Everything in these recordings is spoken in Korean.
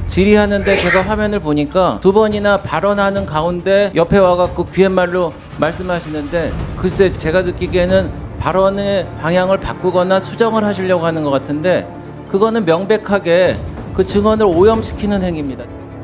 질의하는데 제가 화면을 보니까 두 번이나 발언하는 가운데 옆에 와갖고 귀랫말로 말씀하시는데, 글쎄 제가 느끼기에는 발언의 방향을 바꾸거나 수정을 하시려고 하는 것 같은데, 그거는 명백하게 그 증언을 오염시키는 행위입니다.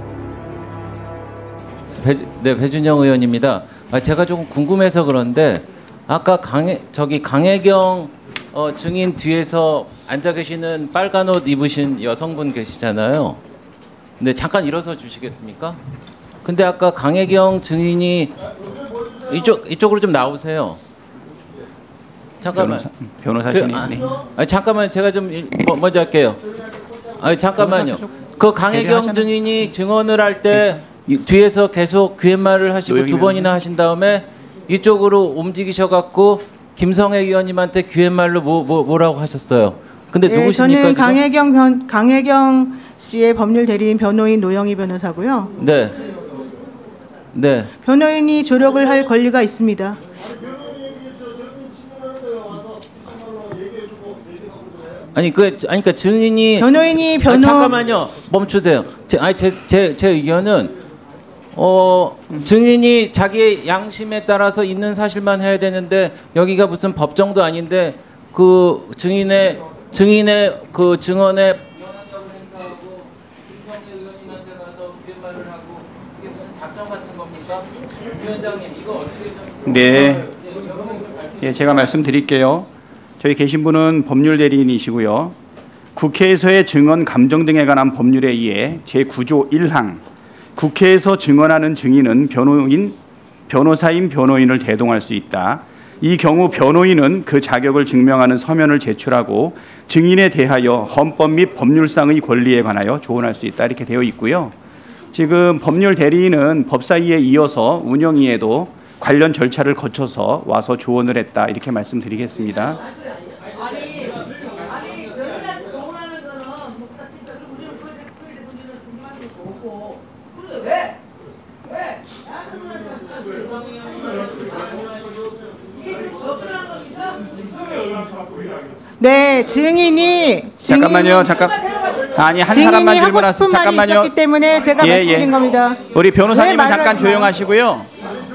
배준영 의원입니다. 제가 조금 궁금해서 그런데, 아까 강혜경 증인 뒤에서 앉아 계시는 빨간 옷 입으신 여성분 계시잖아요. 근데 잠깐 일어서 주시겠습니까? 근데 아까 강혜경 증인이 이쪽으로 좀 나오세요. 잠깐만. 변호사시니. 잠깐만, 제가 좀 먼저 할게요. 잠깐만요. 그 강혜경 증인이 증언을 할 때 뒤에서 계속 귀랫말을 하시고 두 번이나 하신 다음에 이쪽으로 움직이셔갖고 김성애 의원님한테 귀랫말로 뭐라고 하셨어요? 근데 네, 누구십니까? 저는 강혜경 씨의 법률 대리인 변호인 노영희 변호사고요. 네. 네. 변호인이 조력을 할 권리가 있습니다. 그러니까 증인이 잠깐만요. 멈추세요. 제 의견은 증인이 자기의 양심에 따라서 있는 사실만 해야 되는데, 여기가 무슨 법정도 아닌데 그 증인의 그 증언에 김성애 의원님한테 가서 귀랫말을 하고, 이게 무슨 작전 같은 겁니까? 위원장님, 이거 어떻게 좀... 네. 예, 제가 말씀드릴게요. 저희 계신 분은 법률 대리인이시고요. 국회에서의 증언 감정 등에 관한 법률에 의해 제9조 1항 국회에서 증언하는 증인은 변호사인 변호인을 대동할 수 있다. 이 경우 변호인은 그 자격을 증명하는 서면을 제출하고 증인에 대하여 헌법 및 법률상의 권리에 관하여 조언할 수 있다. 이렇게 되어 있고요. 지금 법률 대리인은 법사위에 이어서 운영위에도 관련 절차를 거쳐서 와서 조언을 했다. 이렇게 말씀드리겠습니다. 네, 증인이 잠깐만요. 아니, 한 사람만 질문하세요. 잠깐만요. 있었기 때문에 제가 말씀드린 겁니다. 우리 변호사님은 잠깐 조용하시고요.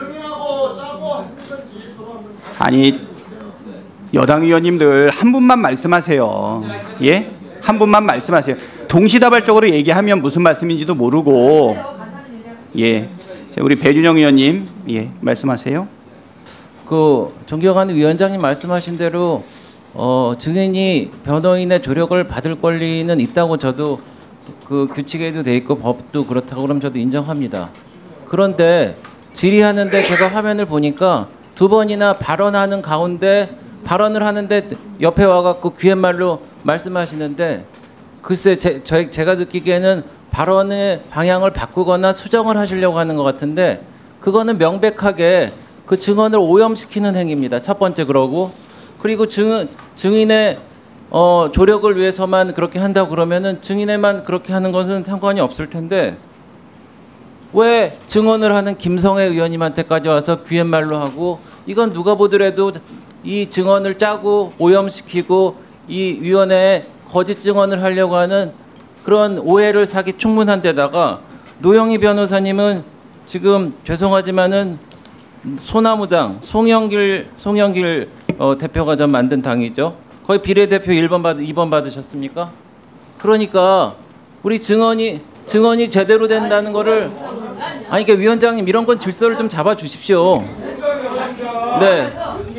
아니, 여당 의원님들 한 분만 말씀하세요. 예? 한 분만 말씀하세요. 동시다발적으로 얘기하면 무슨 말씀인지도 모르고. 예. 우리 배준영 의원님, 예, 말씀하세요. 존경하는 위원장님 말씀하신 대로 증인이 변호인의 조력을 받을 권리는 있다고 저도 그 규칙에도 돼 있고 법도 그렇다고 그럼 저도 인정합니다. 그런데 질의하는데 제가 화면을 보니까 두 번이나 발언하는 가운데 발언을 하는데 옆에 와갖고 귀랫말로 말씀하시는데, 글쎄 제가 느끼기에는 발언의 방향을 바꾸거나 수정을 하시려고 하는 것 같은데, 그거는 명백하게 그 증언을 오염시키는 행위입니다. 첫 번째 그리고 증인의 조력을 위해서만 그렇게 한다고 그러면은 증인에만 그렇게 하는 것은 상관이 없을 텐데, 왜 증언을 하는 김성애 의원님한테까지 와서 귀랫말로 하고, 이건 누가 보더라도 이 증언을 짜고 오염시키고 이 위원회에 거짓 증언을 하려고 하는 그런 오해를 사기 충분한 데다가, 노영희 변호사님은 지금 죄송하지만은 소나무당 송영길 대표가 전 만든 당이죠. 거의 비례대표 2번 받으셨습니까? 그러니까 우리 증언이 제대로 된다는 거를, 그러니까 위원장님 이런 건 질서를 좀 잡아 주십시오. 네.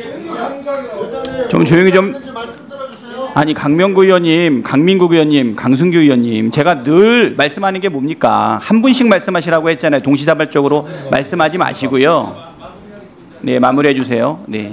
좀 조용히 좀. 아니, 강명구 의원님, 강민국 의원님, 강승규 의원님, 제가 늘 말씀하는 게 뭡니까? 한 분씩 말씀하시라고 했잖아요. 동시다발적으로 말씀하지 마시고요. 네, 마무리해 주세요. 네.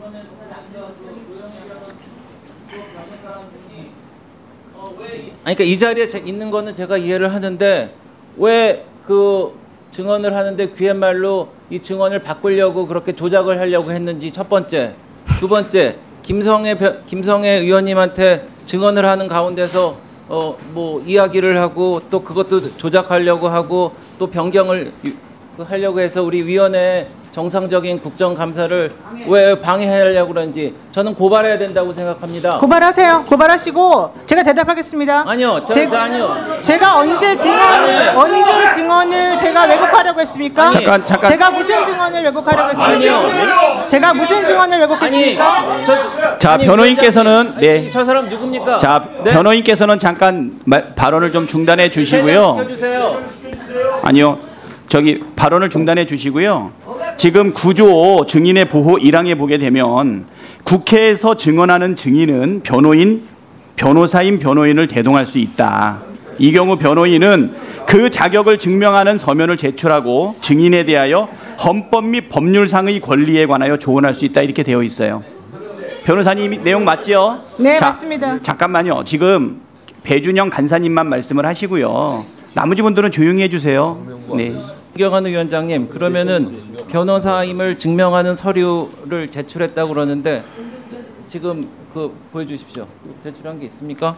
그러니까 이 자리에 있는 거는 제가 이해를 하는데, 왜 그 증언을 하는데 귀랫말로 이 증언을 바꾸려고 그렇게 조작을 하려고 했는지 첫 번째. 두 번째, 김성애 의원님한테 증언을 하는 가운데서 이야기를 하고 또 그것도 조작하려고 하고 또 변경을 하려고 해서 우리 위원회에 정상적인 국정감사를 왜 방해하려고 그러는지 저는 고발해야 된다고 생각합니다. 고발하세요. 고발하시고 제가 대답하겠습니다. 아니요, 아니요. 제가 언제 증언을 제가 왜곡하려고 했습니까? 아니, 잠깐. 제가 무슨 증언을 왜곡하려고 했습니까? 아니요. 제가 무슨 증언을 왜곡했습니까? 자, 변호인께서는 네. 저 사람 누굽니까? 자, 네? 변호인께서는 잠깐 발언을 좀 중단해 주시고요. 시켜주세요. 아니요. 저기 발언을 중단해 주시고요. 지금 9조 증인의 보호 1항에 보게 되면 국회에서 증언하는 증인은 변호사인 변호인을 대동할 수 있다. 이 경우 변호인은 그 자격을 증명하는 서면을 제출하고 증인에 대하여 헌법 및 법률상의 권리에 관하여 조언할 수 있다. 이렇게 되어 있어요. 변호사님 내용 맞죠? 네, 맞습니다. 잠깐만요. 지금 배준영 간사님만 말씀을 하시고요. 나머지 분들은 조용히 해주세요. 네. 존경하는 위원장님, 그러면은 변호사임을 증명하는 서류를 제출했다고 그러는데 지금 그 보여주십시오. 제출한 게 있습니까?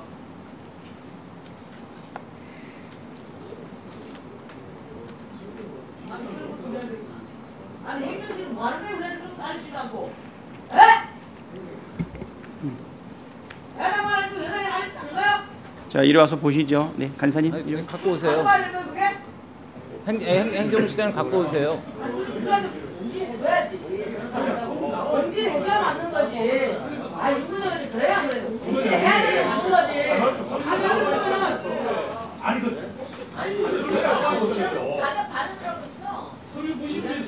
아니 행정실은 뭐 하는 거예요? 우리한테 그런 거 알려주지도 않고. 에? 내가 말할 거 여당이 알려주지 않은 거야? 자, 이리 와서 보시죠. 네, 간사님. 아니, 갖고 오세요. 봐야 될 거야 그게? 행정시장을 갖고 오세요. 우리한테 공지해줘야지. 공지를 해줘야 맞는 거지. 아 윤석열이 그래야 안 그래요. 공지를 해야 되는 게 맞는 거지. 자자 받으라고 있어.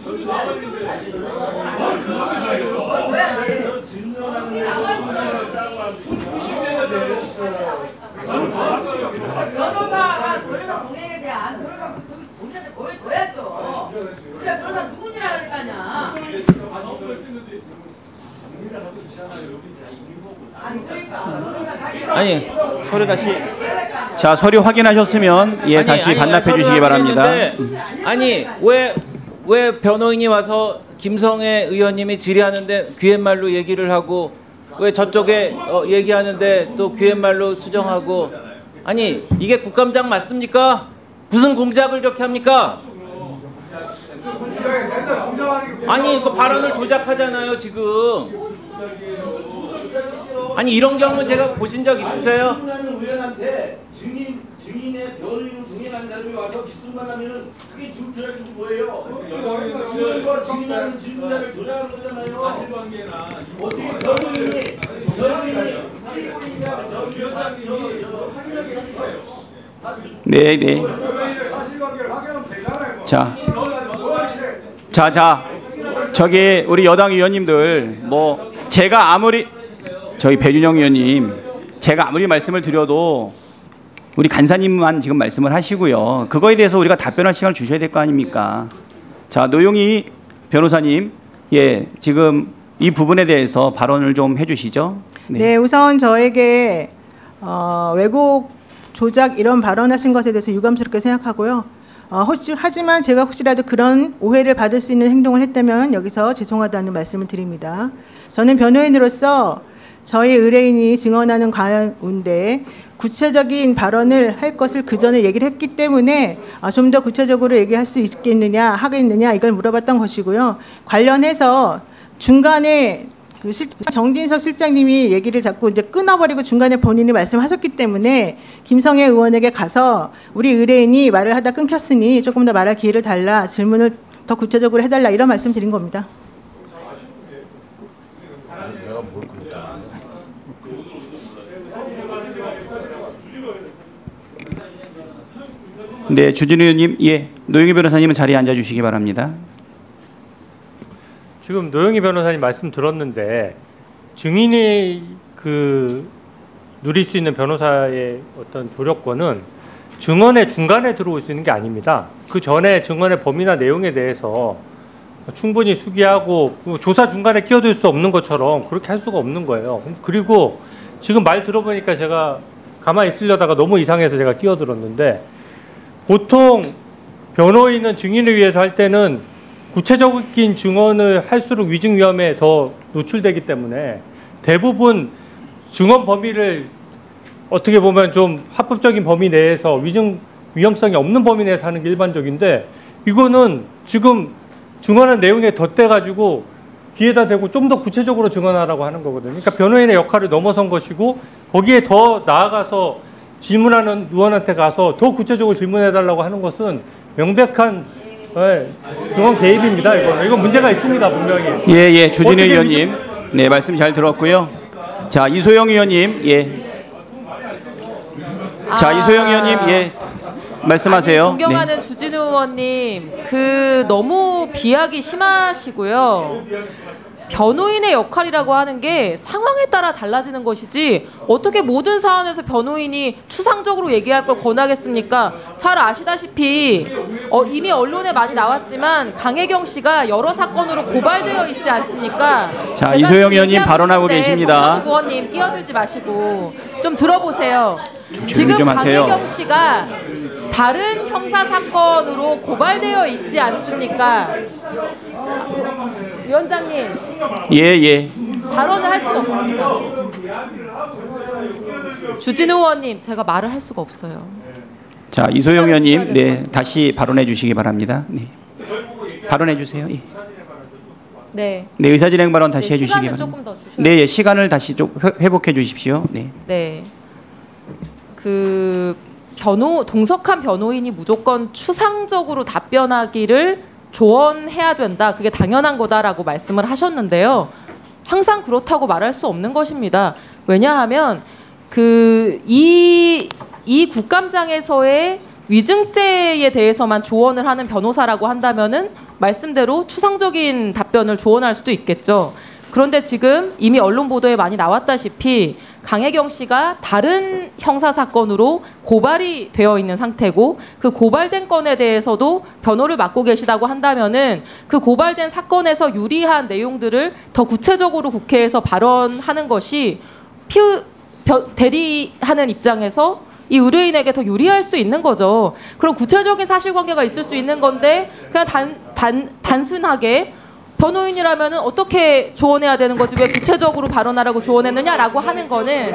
변호사가 변호사 동행에 대한 변호사 우리한테 보여줘야죠. 우리가 변호사 누군지 알아야 될 거 아니야. 아니 그러니까 변호사 자기가 아니, 서류 다시. 자, 서류 확인하셨으면 예, 다시 반납해 서류 주시기 바랍니다. 확인했는데, 아니 왜 변호인이 와서 김성애 의원님이 질의하는데 귀옛말로 얘기를 하고 왜 저쪽에 얘기하는데 또 귀옛말로 수정하고, 아니 이게 국감장 맞습니까? 무슨 공작을 이렇게 합니까? 아니 그 발언을 조작하잖아요 지금. 아니 이런 경우는 제가 보신 적 있으세요? 질문하는 의원한테 증인의 변호인으로 동행하는 사람이 와서 기술만 하면은 그게 지금 조작인지 뭐예요? 증인과 증인하는 질문자를 조작하는 거잖아요. 어떻게 변호인이 피고인이냐 네, 네. 자, 저기 우리 여당 의원님들 뭐 제가 아무리 저희 배준영 의원님 제가 아무리 말씀을 드려도 우리 간사님만 지금 말씀을 하시고요. 그거에 대해서 우리가 답변할 시간을 주셔야 될 거 아닙니까? 자, 노영희 변호사님, 예, 지금 이 부분에 대해서 발언을 좀 해주시죠. 네, 우선 저에게 왜곡, 조작 이런 발언하신 것에 대해서 유감스럽게 생각하고요. 하지만 제가 혹시라도 그런 오해를 받을 수 있는 행동을 했다면 여기서 죄송하다는 말씀을 드립니다. 저는 변호인으로서 저희 의뢰인이 증언하는 가운데 구체적인 발언을 할 것을 그 전에 얘기를 했기 때문에 좀 더 구체적으로 얘기할 수 있겠느냐 하겠느냐 이걸 물어봤던 것이고요. 관련해서 중간에 그 정진석 실장님이 얘기를 자꾸 이제 끊어버리고 중간에 본인이 말씀하셨기 때문에 김성애 의원에게 가서 우리 의뢰인이 말을 하다 끊겼으니 조금 더 말할 기회를 달라, 질문을 더 구체적으로 해달라 이런 말씀 드린 겁니다. 네, 주진우 의원님, 예, 노영희 변호사님은 자리에 앉아주시기 바랍니다. 지금 노영희 변호사님 말씀 들었는데 증인이 누릴 수 있는 변호사의 어떤 조력권은 증언의 중간에 들어올 수 있는 게 아닙니다. 그 전에 증언의 범위나 내용에 대해서 충분히 수기하고 조사 중간에 끼어들 수 없는 것처럼 그렇게 할 수가 없는 거예요. 그리고 지금 말 들어보니까 제가 가만히 있으려다가 너무 이상해서 제가 끼어들었는데, 보통 변호인은 증인을 위해서 할 때는 구체적인 증언을 할수록 위증 위험에 더 노출되기 때문에 대부분 증언 범위를 어떻게 보면 좀 합법적인 범위 내에서 위증 위험성이 없는 범위 내에서 하는 게 일반적인데, 이거는 지금 증언한 내용에 덧대가지고 뒤에다 대고 좀 더 구체적으로 증언하라고 하는 거거든요. 그러니까 변호인의 역할을 넘어선 것이고 거기에 더 나아가서 질문하는 의원한테 가서 더 구체적으로 질문해달라고 하는 것은 명백한 증언 개입입니다. 이건 문제가 있습니다, 분명히. 예, 주진우 의원님, 네 말씀 잘 들었고요. 자, 이소영 의원님, 예. 자, 이소영 의원님, 예. 말씀하세요. 아니, 존경하는 주진우 의원님, 너무 비약이 심하시고요. 변호인의 역할이라고 하는 게 상황에 따라 달라지는 것이지 어떻게 모든 사안에서 변호인이 추상적으로 얘기할 걸 권하겠습니까? 잘 아시다시피 이미 언론에 많이 나왔지만 강혜경 씨가 여러 사건으로 고발되어 있지 않습니까? 자, 이소영 의원님 발언하고 계십니다. 정상국 의원님 끼어들지 마시고 좀 들어보세요. 지금 좀 하세요. 강혜경 씨가 다른 형사 사건으로 고발되어 있지 않습니까? 위원장님. 예. 발언을 할 수가 없습니다. 주진우 의원님, 제가 말을 할 수가 없어요. 자, 이소영 의원님, 네 다시 발언해 주시기 바랍니다. 네. 발언해 주세요. 예. 네. 네, 의사진행 발언 다시 해주시기 시간을 바랍니다. 조금 더 주셔야 네, 시간을 다시 좀 회복해 주십시오. 네. 네. 동석한 변호인이 무조건 추상적으로 답변하기를 조언해야 된다. 그게 당연한 거다라고 말씀을 하셨는데요. 항상 그렇다고 말할 수 없는 것입니다. 왜냐하면 이 국감장에서의 위증죄에 대해서만 조언을 하는 변호사라고 한다면은 말씀대로 추상적인 답변을 조언할 수도 있겠죠. 그런데 지금 이미 언론 보도에 많이 나왔다시피 강혜경 씨가 다른 형사 사건으로 고발이 되어 있는 상태고 그 고발된 건에 대해서도 변호를 맡고 계시다고 한다면은 그 고발된 사건에서 유리한 내용들을 더 구체적으로 국회에서 발언하는 것이 대리하는 입장에서 이 의뢰인에게 더 유리할 수 있는 거죠. 그럼 구체적인 사실관계가 있을 수 있는 건데 그냥 단순하게 변호인이라면은 어떻게 조언해야 되는 거지 왜 구체적으로 발언하라고 조언했느냐라고 하는 거는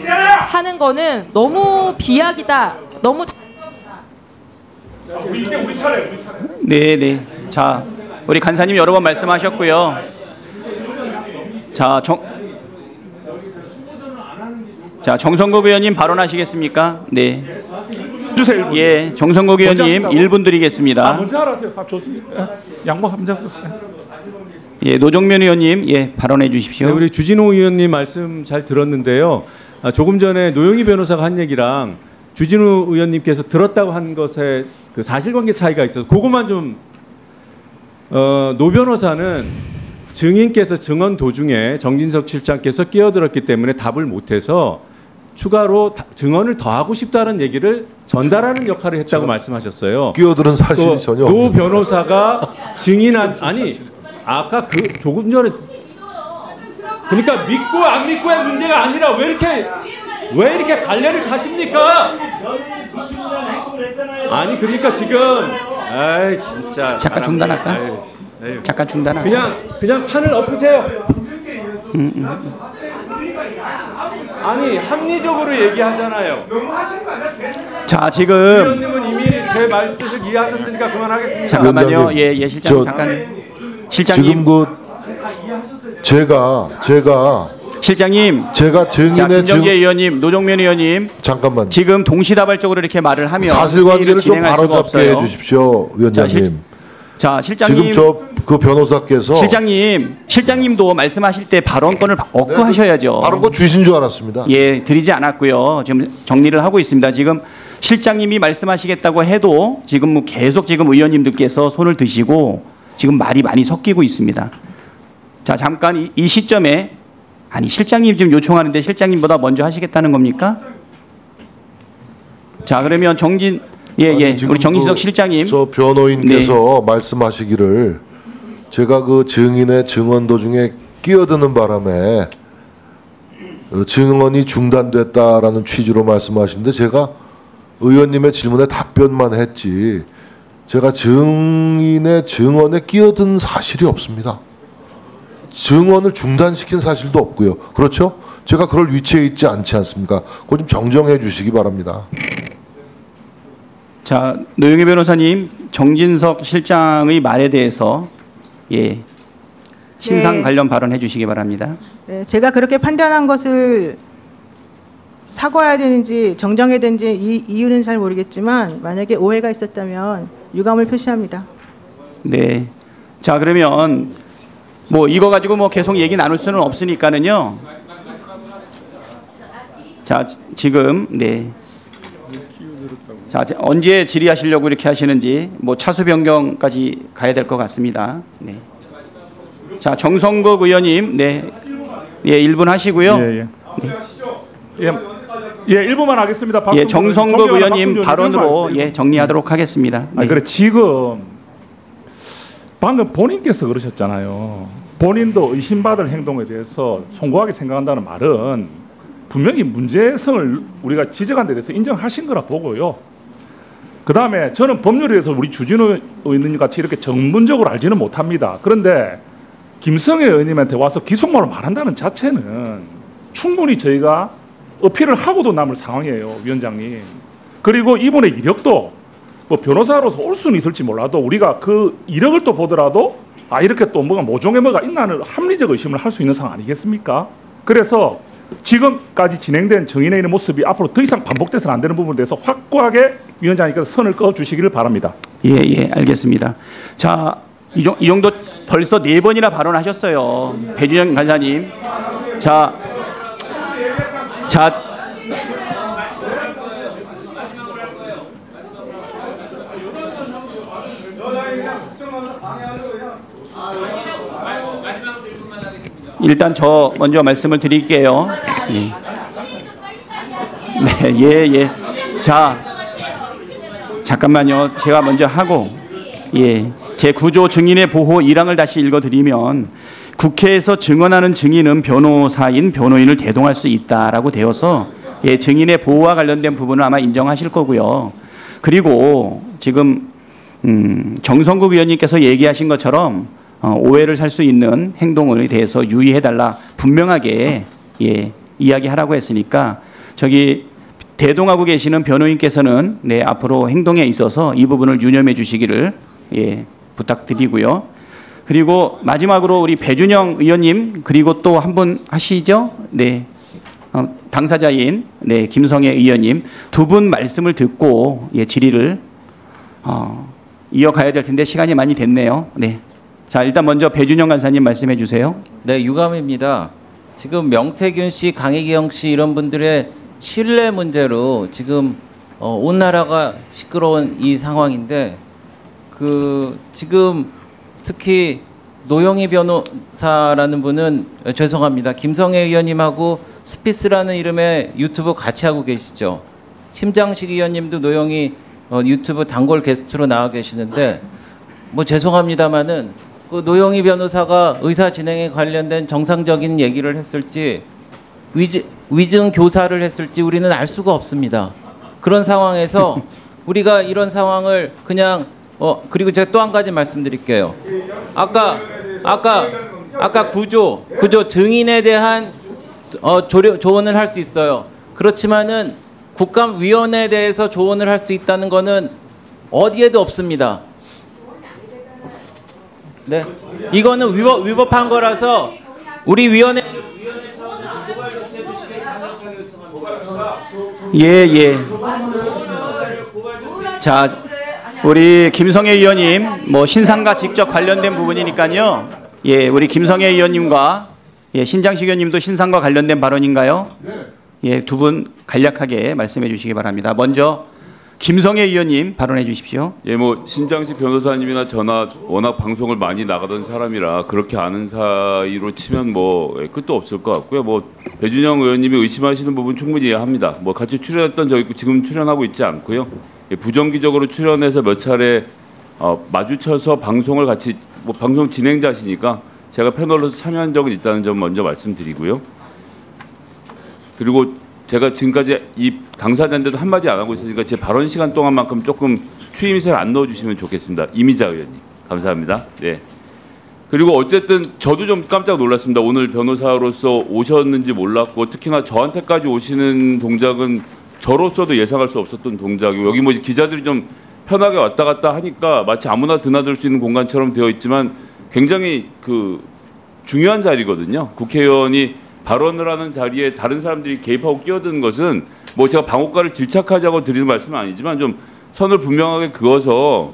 너무 비약이다. 너무 네. 자, 우리 간사님 여러 번 말씀하셨고요. 자, 정성국 의원님 발언하시겠습니까? 네. 주세요. 예, 정성국 의원님 1분 드리겠습니다. 먼저 알아서요. 좋습니다. 양보합니다. 예, 노정면 의원님, 예, 발언해 주십시오. 네, 우리 주진호 의원님 말씀 잘 들었는데요. 조금 전에 노영희 변호사가 한 얘기랑 주진호 의원님께서 들었다고 한 것에 그 사실관계 차이가 있어서 그것만 좀 노 변호사는 증인께서 증언 도중에 정진석 실장께서 끼어들었기 때문에 답을 못해서 추가로 증언을 더하고 싶다는 얘기를 전달하는 역할을 했다고 말씀하셨어요. 끼어드는 사실이 전혀 노 없는데. 변호사가 아까 조금 전에 그러니까 믿고 안 믿고의 문제가 아니라 왜 이렇게 갈래를 타십니까? 아니 그러니까 지금 진짜 잠깐 중단할까? 잠깐 중단할까? 그냥 판을 엎으세요. 아니 합리적으로 얘기하잖아요. 자, 지금 의원님은 이미 제 말 뜻을 이해하셨으니까 그만하겠습니다. 잠깐만요. 예, 실장 실장님. 제가 실장님. 제가 증인의 김정재 의원님, 노정면 의원님. 잠깐만. 지금 동시다발적으로 이렇게 말을 하면 사실관계를 좀 바로잡게 없어요. 해주십시오, 위원장님. 자, 실장님. 지금 그 변호사께서 실장님도 말씀하실 때 발언권을 얻고 하셔야죠. 발언권 주신 줄 알았습니다. 예, 드리지 않았고요. 지금 정리를 하고 있습니다. 지금 실장님이 말씀하시겠다고 해도 지금 계속 지금 의원님들께서 손을 드시고 지금 말이 많이 섞이고 있습니다. 자, 잠깐 이 시점에 실장님 지금 요청하는데 실장님보다 먼저 하시겠다는 겁니까? 자, 그러면 우리 정진석 실장님. 저 변호인께서 말씀하시기를 제가 그 증인의 증언 도중에 끼어드는 바람에 증언이 중단됐다라는 취지로 말씀하시는데 제가 의원님의 질문에 답변만 했지 제가 증인의 증언에 끼어든 사실이 없습니다. 증언을 중단시킨 사실도 없고요. 그렇죠? 제가 그럴 위치에 있지 않지 않습니까? 그거 좀 정정해 주시기 바랍니다. 자, 노영희 변호사님, 정진석 실장의 말에 대해서 예, 신상 네. 관련 발언해 주시기 바랍니다. 네, 제가 그렇게 판단한 것을 사과해야 되는지 정정해야 되는지 이 이유는 잘 모르겠지만 만약에 오해가 있었다면 유감을 표시합니다. 네. 자, 그러면 뭐 이거 가지고 뭐 계속 얘기 나눌 수는 없으니까는요. 자, 지금 네. 자, 언제 질의하시려고 이렇게 하시는지 뭐 차수 변경까지 가야 될 것 같습니다. 네. 자, 정성국 의원님, 네, 예, 1분 하시고요. 예, 예. 예, 예, 1분만 하겠습니다. 예, 정성국 의원님 발언으로 예, 정리하도록 하겠습니다. 네. 아니, 그래 지금 방금 본인께서 그러셨잖아요. 본인도 의심받을 행동에 대해서 송구하게 생각한다는 말은 분명히 문제성을 우리가 지적한 데 대해서 인정하신 거라 보고요. 그 다음에 저는 법률에 대해서 우리 주진우 의원님 같이 이렇게 전문적으로 알지는 못합니다. 그런데 김성애 의원님한테 와서 기속말로 말한다는 자체는 충분히 저희가 어필을 하고도 남을 상황이에요, 위원장님. 그리고 이분의 이력도 뭐 변호사로서 올 수는 있을지 몰라도 우리가 그 이력을 또 보더라도 아 이렇게 또 뭐가 모종의 뭐가 있나는 합리적 의심을 할 수 있는 상황 아니겠습니까? 그래서 지금까지 진행된 정인의 모습이 앞으로 더 이상 반복돼서는 안 되는 부분에 대해서 확고하게 위원장님께서 선을 그어주시기를 바랍니다. 예, 예, 알겠습니다. 자, 이 정도 벌써 4번이나 발언하셨어요. 배준영 간사님. 자, 일단 저 먼저 말씀을 드릴게요. 예. 네, 예, 예. 자, 잠깐만요. 제가 먼저 하고, 예. 제9조 증인의 보호 1항을 다시 읽어드리면 국회에서 증언하는 증인은 변호사인 변호인을 대동할 수 있다라고 되어서 예, 증인의 보호와 관련된 부분은 아마 인정하실 거고요. 그리고 지금 정성국 의원님께서 얘기하신 것처럼 오해를 살 수 있는 행동에 대해서 유의해달라 분명하게 예, 이야기하라고 했으니까 저기 대동하고 계시는 변호인께서는 네, 앞으로 행동에 있어서 이 부분을 유념해 주시기를 예, 부탁드리고요. 그리고 마지막으로 우리 배준영 의원님 그리고 또 한 분 하시죠? 네, 당사자인 네, 김성애 의원님 두 분 말씀을 듣고 예, 질의를 이어가야 될 텐데 시간이 많이 됐네요. 네. 자, 일단 먼저 배준영 간사님 말씀해 주세요. 네, 유감입니다. 지금 명태균 씨, 강혜경 씨 이런 분들의 신뢰 문제로 지금 온 나라가 시끄러운 이 상황인데 지금 특히 노영희 변호사라는 분은 죄송합니다. 김성애 의원님하고 스피스라는 이름의 유튜브 같이 하고 계시죠. 심장식 의원님도 노영희 유튜브 단골 게스트로 나와 계시는데 뭐 죄송합니다만은 그 노영희 변호사가 의사 진행에 관련된 정상적인 얘기를 했을지 위증 교사를 했을지 우리는 알 수가 없습니다. 그런 상황에서 우리가 이런 상황을 그냥 그리고 제가 또 한 가지 말씀드릴게요. 아까 구조 증인에 대한 조언을 할 수 있어요. 그렇지만은 국감위원회에 대해서 조언을 할 수 있다는 거는 어디에도 없습니다. 네, 이거는 위법한 거라서 우리 위원회 예. 자, 우리 김성애 의원님 뭐 신상과 직접 관련된 부분이니까요. 예, 우리 김성애 의원님과 예, 신장식 의원님도 신상과 관련된 발언인가요? 예, 두 분 간략하게 말씀해 주시기 바랍니다. 먼저 김성애 의원님 발언해 주십시오. 예, 뭐 신장식 변호사님이나 저나 워낙 방송을 많이 나가던 사람이라 그렇게 아는 사이로 치면 뭐 끝도 없을 것 같고요. 뭐 배준영 의원님이 의심하시는 부분 충분히 이해합니다. 뭐 같이 출연했던 저 있고 지금 출연하고 있지 않고요. 예, 부정기적으로 출연해서 몇 차례 마주쳐서 방송을 같이 뭐 방송 진행자시니까 제가 패널로서 참여한 적은 있다는 점 먼저 말씀드리고요. 그리고 제가 지금까지 이 당사자인데도 한마디 안 하고 있으니까 제 발언 시간 동안만큼 조금 추임새를 안 넣어주시면 좋겠습니다. 이미자 의원님. 감사합니다. 네. 그리고 어쨌든 저도 좀 깜짝 놀랐습니다. 오늘 변호사로서 오셨는지 몰랐고 특히나 저한테까지 오시는 동작은 저로서도 예상할 수 없었던 동작이고 여기 뭐 기자들이 좀 편하게 왔다 갔다 하니까 마치 아무나 드나들 수 있는 공간처럼 되어 있지만 굉장히 그 중요한 자리거든요. 국회의원이 발언을 하는 자리에 다른 사람들이 개입하고 끼어드는 것은 뭐 제가 방어과를 질착하자고 드리는 말씀은 아니지만 좀 선을 분명하게 그어서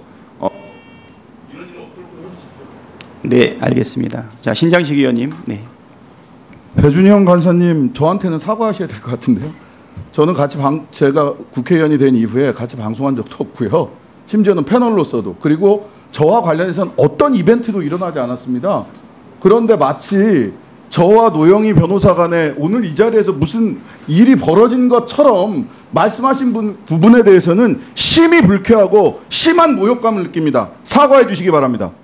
네, 알겠습니다. 자, 신장식 의원님. 네. 배준영 간사님, 저한테는 사과하셔야 될 것 같은데요. 저는 제가 국회의원이 된 이후에 같이 방송한 적도 없고요. 심지어는 패널로서도. 그리고 저와 관련해서는 어떤 이벤트도 일어나지 않았습니다. 그런데 마치 저와 노영희 변호사 간에 오늘 이 자리에서 무슨 일이 벌어진 것처럼 말씀하신 부분에 대해서는 심히 불쾌하고 심한 모욕감을 느낍니다. 사과해 주시기 바랍니다.